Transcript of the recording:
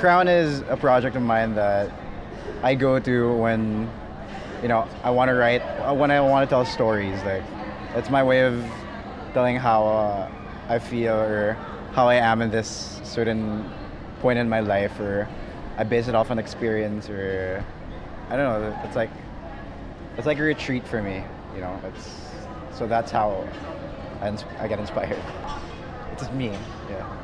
Crown is a project of mine that I go to when, I want to write, when I want to tell stories. Like, it's my way of telling how I feel or how I am in this certain point in my life, or I base it off an experience, or I don't know. It's like a retreat for me. So that's how I get inspired. It's just me. Yeah.